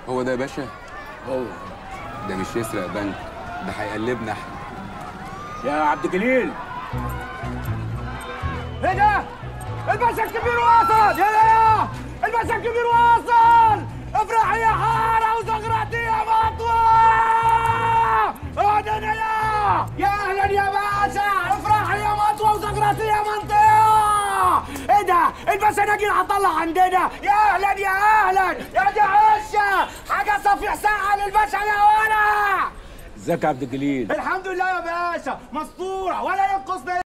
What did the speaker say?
هو ده يا باشا؟ هو ده مش يسرق بنك، ده هيقلبنا احنا. يا عبد الجليل. ايه ده؟ الباشا الكبير واصل! يا الباشا الكبير واصل! افرحي يا حاره وزغرتي يا مطوه! اهدنا يا اهلا يا باشا! افرحي يا مطوه وزغرتي يا منطقه! ايه ده؟ الباشا نجيل هطلع عندنا! يا اهلا يا اهلا! يا دي عشه! حاجه صفيح ساعه للباشا يا ولا! ازيك يا عبد الجليل؟ الحمد لله يا باشا، مسطوره ولا ينقصنا